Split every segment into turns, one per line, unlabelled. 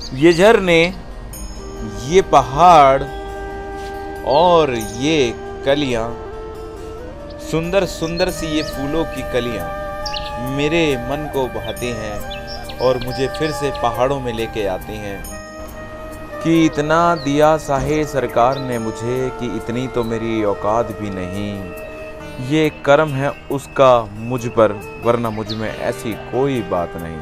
ये झरने, ये पहाड़ और ये कलियां, सुंदर सुंदर सी ये फूलों की कलियां मेरे मन को बहाती हैं और मुझे फिर से पहाड़ों में लेके आती हैं कि इतना दिया साहे सरकार ने मुझे कि इतनी तो मेरी औकात भी नहीं। ये कर्म है उसका मुझ पर, वरना मुझ में ऐसी कोई बात नहीं।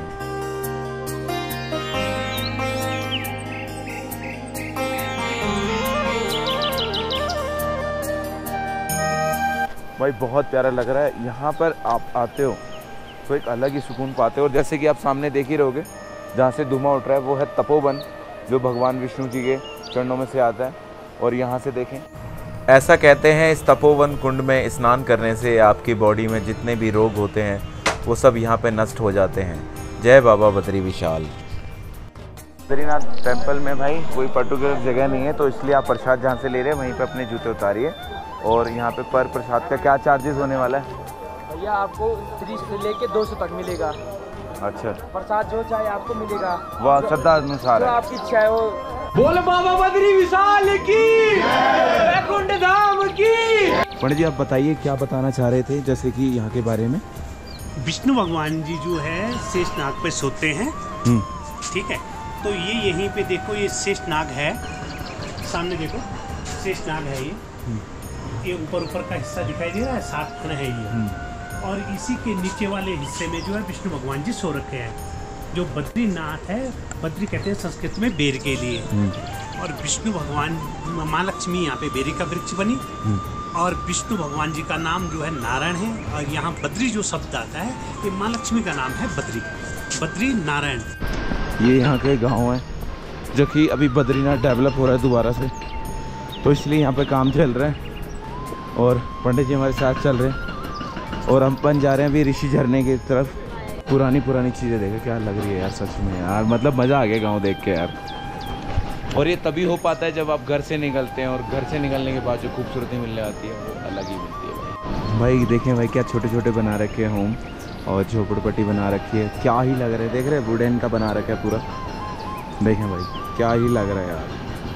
भाई बहुत प्यारा लग रहा है। यहाँ पर आप आते हो तो एक अलग ही सुकून पाते हो। और जैसे कि आप सामने देख ही रहोगे, जहाँ से धुआं उठ रहा है वो है तपोवन, जो भगवान विष्णु जी के चरणों में से आता है। और यहाँ से देखें, ऐसा कहते हैं इस तपोवन कुंड में स्नान करने से आपकी बॉडी में जितने भी रोग होते हैं वो सब यहाँ पे नष्ट हो जाते हैं। जय बाबा बद्री विशाल। बद्रीनाथ टेम्पल में भाई कोई पर्टिकुलर जगह नहीं है, तो इसलिए आप प्रसाद जहाँ से ले रहे हैं वहीं पे अपने जूते उतारिए। और यहाँ पे पर प्रसाद का क्या चार्जेस होने वाला है?
भैया आपको 30 से लेके 200 तक मिलेगा।
अच्छा,
प्रसाद जो चाहे आपको मिलेगा,
वाह, श्रद्धा अनुसार है,
आपकी इच्छा है वो। बोल बाबा बद्री विशाल की, वैकुंठ धाम की।
पंडित जी आप बताइए क्या बताना चाह रहे थे, जैसे कि यहाँ के बारे में?
विष्णु भगवान जी जो है शेषनाग पे सोते हैं, ठीक है। तो ये यहीं पे देखो, ये शेषनाग है, सामने देखो शेषनाग है। ये ऊपर का हिस्सा दिखाई दे रहा है, 7 खड़ है ये। और इसी के नीचे वाले हिस्से में जो है विष्णु भगवान जी सो रखे हैं। जो बद्रीनाथ है, बद्री कहते हैं संस्कृत में बेर के लिए। और विष्णु भगवान, माँ लक्ष्मी यहाँ पे बेरी का वृक्ष बनी। और विष्णु भगवान जी का नाम जो है नारायण है। और यहाँ बद्री जो शब्द आता है, ये माँ लक्ष्मी का नाम है बद्री, बद्री नारायण।
ये यहाँ के गांव है जो कि अभी बद्रीनाथ डेवलप हो रहा है दोबारा से, तो इसलिए यहाँ पे काम चल रहा है। और पंडित जी हमारे साथ चल रहे हैं और हम अपन जा रहे हैं अभी ऋषि झरने की तरफ। पुरानी चीज़ें देखो क्या लग रही है यार, सच में यार, मतलब मज़ा आ गया गांव देख के यार। और ये तभी हो पाता है जब आप घर से निकलते हैं, और घर से निकलने के बाद जो खूबसूरती मिलने आती है वो अलग ही मिलती है। भाई देखें भाई क्या छोटे छोटे बना रखे हैं होम, और झोपड़पट्टी बना रखी है, क्या ही लग रहा है। देख रहे हैं वुडन का बना रखा है पूरा, देखें भाई क्या ही लग रहा है यार।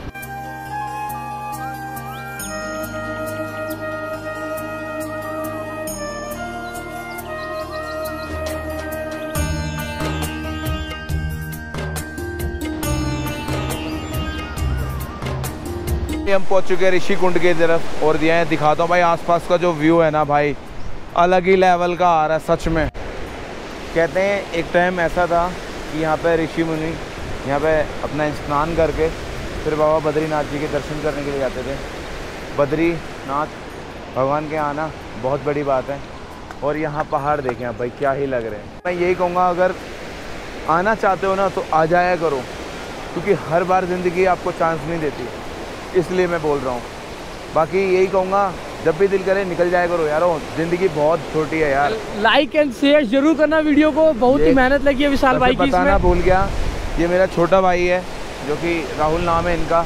हम पहुंच चुके हैं ऋषि कुंड की तरफ, और दिया है दिखाता हूँ भाई आसपास का जो व्यू है ना भाई, अलग ही लेवल का आ रहा है सच में। कहते हैं एक टाइम ऐसा था कि यहाँ पे ऋषि मुनि यहाँ पे अपना स्नान करके फिर बाबा बद्रीनाथ जी के दर्शन करने के लिए जाते थे। बद्रीनाथ भगवान के आना बहुत बड़ी बात है। और यहाँ पहाड़ देखें आप भाई क्या ही लग रहे हैं। मैं यही कहूँगा, अगर आना चाहते हो ना तो आ जाया करो, क्योंकि हर बार ज़िंदगी आपको चांस नहीं देती, इसलिए मैं बोल रहा हूँ। बाकी यही कहूँगा, जब भी दिल करे निकल जाया करो यारो, जिंदगी बहुत छोटी है यार।
लाइक एंड शेयर जरूर करना वीडियो को, बहुत ही मेहनत लगी है विशाल भाई की।
बताना भूल गया, ये मेरा छोटा भाई है जो कि राहुल नाम है इनका।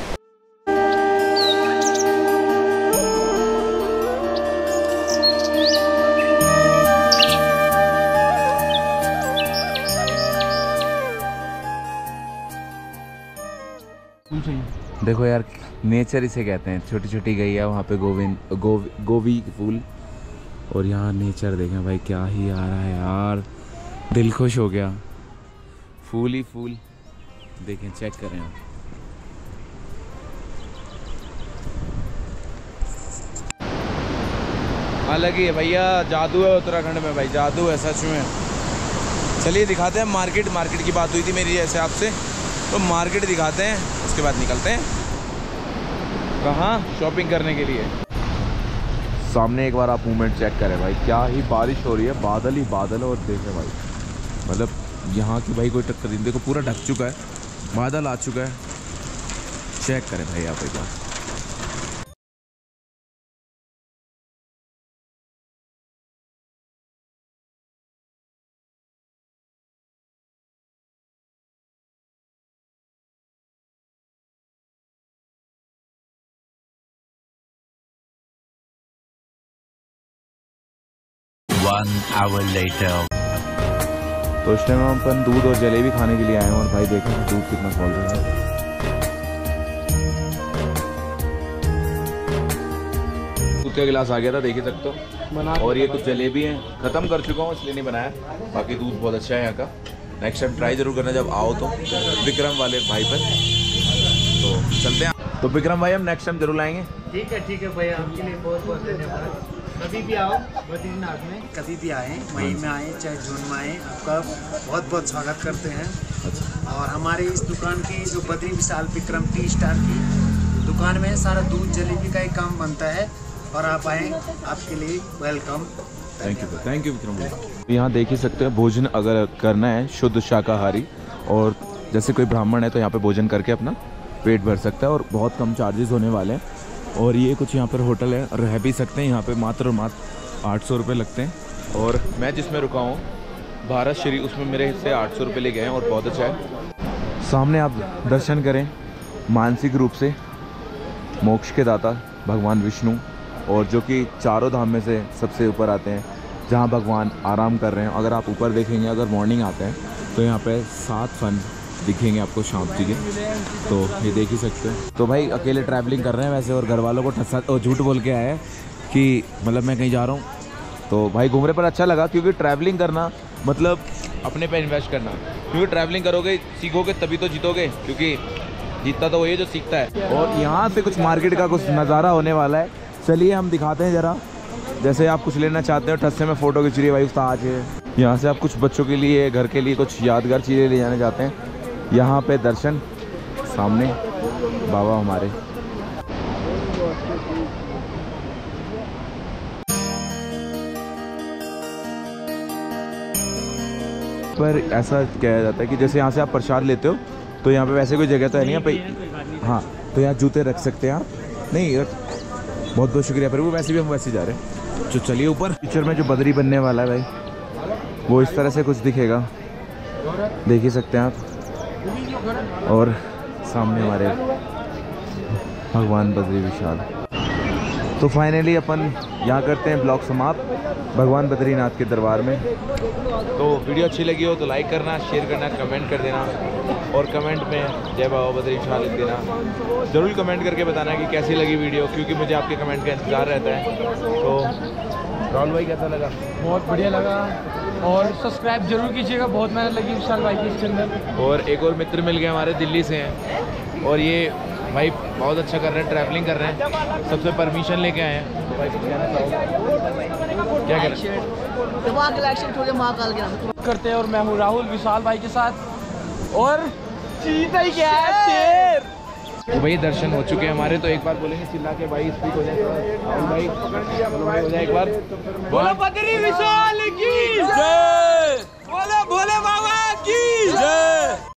देखो यार नेचर इसे कहते हैं, छोटी छोटी गैया वहाँ पे गोभी फूल, और यहाँ नेचर देखें भाई क्या ही आ रहा है यार, दिल खुश हो गया। फूल ही फूल देखें, चेक करें आप। अलग ही है भैया, जादू है उत्तराखंड में भाई, जादू है सच में। चलिए दिखाते हैं मार्केट की बात हुई थी मेरी जैसे आपसे, तो मार्केट दिखाते हैं, उसके बाद निकलते हैं कहाँ शॉपिंग करने के लिए। सामने एक बार आप मूवमेंट चेक करें भाई, क्या ही बारिश हो रही है, बादल ही बादल है। और देखें भाई, मतलब यहाँ की भाई कोई टक्कर नहीं, देखो पूरा ढक चुका है, बादल आ चुका है। चेक करें भाई आप एक बार।
One hour later.
तो इस टाइम हम अपन दूध और जलेबी खाने के लिए आए हैं और भाई देखें दूध कितना खोल रहा है। दूध का गिलास आ गया था, देख ही सकते हो। और ये कुछ जलेबी हैं, ख़त्म कर चुका हूँ इसलिए नहीं बनाया। बाकी दूध बहुत अच्छा है यहाँ का। नेक्स्ट टाइम ट्राई जरूर करना जब आओ तो विक्रम वाले भाई पर। तो चलते हैं। तो विक्रम भाई हम नेक्स्ट टाइम जरूर लाएंगे।
ठीक है भैया, आपके लिए बहुत बहुत धन्यवाद। कभी भी आओ बद्रीनाथ में, कभी भी आए, मई में आए चाहे जून में आए, आपका बहुत बहुत स्वागत करते हैं। और हमारी इस दुकान की जो बद्री विशाल विक्रम टी स्टार की दुकान में सारा दूध जलेबी का ही काम बनता है। और आप आए, आपके लिए वेलकम।
थैंक यू विक्रम भाई। यहाँ देख ही सकते हैं, भोजन अगर करना है शुद्ध शाकाहारी और जैसे कोई ब्राह्मण है तो यहाँ पे भोजन करके अपना पेट भर सकता है और बहुत कम चार्जेस होने वाले हैं। और ये कुछ यहाँ पर होटल है, रह भी सकते हैं यहाँ पे, मात्र और मात्र 800 रुपये लगते हैं। और मैं जिसमें रुका हूँ भारत श्री, उसमें मेरे से 800 रुपये ले गए हैं और बहुत अच्छा है। सामने आप दर्शन करें, मानसिक रूप से मोक्ष के दाता भगवान विष्णु, और जो कि चारों धाम में से सबसे ऊपर आते हैं, जहाँ भगवान आराम कर रहे हैं। अगर आप ऊपर देखेंगे, अगर मॉर्निंग आते हैं तो यहाँ पे 7 फन दिखेंगे आपको शाम जी के, तो ये देख ही सकते हैं। तो भाई अकेले ट्रैवलिंग कर रहे हैं वैसे, और घर वालों को ठसा और झूठ बोल के आए हैं कि मतलब मैं कहीं जा रहा हूँ। तो भाई घूमने पर अच्छा लगा, क्योंकि ट्रैवलिंग करना मतलब अपने पे इन्वेस्ट करना, क्योंकि ट्रैवलिंग करोगे सीखोगे तभी तो जीतोगे, क्योंकि जीतता तो वही है जो सीखता है। और यहाँ से कुछ मार्केट का कुछ नज़ारा होने वाला है, चलिए हम दिखाते हैं ज़रा। जैसे आप कुछ लेना चाहते हो, ठस्से में फ़ोटो खींच रही है भाई उस्ताद है। यहाँ से आप कुछ बच्चों के लिए, घर के लिए कुछ यादगार चीज़ें ले जाना चाहते हैं, यहाँ पे दर्शन, सामने बाबा हमारे। पर ऐसा कहा जाता है कि जैसे यहाँ से आप प्रसाद लेते हो तो यहाँ पे वैसे कोई जगह तो है नहीं यहाँ पे। हाँ, तो यहाँ जूते रख सकते हैं आप। नहीं, बहुत बहुत शुक्रिया। पर वो वैसे भी हम वैसे जा रहे हैं। तो चलिए ऊपर। फ्यूचर में जो बद्री बनने वाला है भाई, वो इस तरह से कुछ दिखेगा, देख ही सकते हैं आप। और सामने हमारे भगवान बद्री विशाल। तो फाइनली अपन यहाँ करते हैं ब्लॉग समाप्त भगवान बद्रीनाथ के दरबार में। तो वीडियो अच्छी लगी हो तो लाइक करना, शेयर करना, कमेंट कर देना, और कमेंट में जय बाबा बद्री विशाल लिख देना। ज़रूर कमेंट करके बताना कि कैसी लगी वीडियो, क्योंकि मुझे आपके कमेंट का इंतज़ार रहता है। तो राहुल भाई कैसा लगा?
बहुत बढ़िया लगा, और सब्सक्राइब जरूर कीजिएगा, बहुत मेहनत लगी विशाल भाई की इसके अंदर।
और एक और मित्र मिल गए हमारे, दिल्ली से हैं, और ये भाई बहुत अच्छा कर रहे हैं, ट्रैवलिंग कर रहे हैं, सबसे परमिशन लेके आए हैं। तो भाई कुछ कहना चाहोगे? क्या कहना
करते हैं। और मैं हूँ राहुल विशाल भाई के साथ, और चीता ही क्या है, शेर।
तो भाई दर्शन हो चुके हैं हमारे, तो एक बार बोलेंगे चिल्ला के भाई, स्पीक हो जाए भाई, हो जाए एक बार।
बोलो बद्री विशाल की।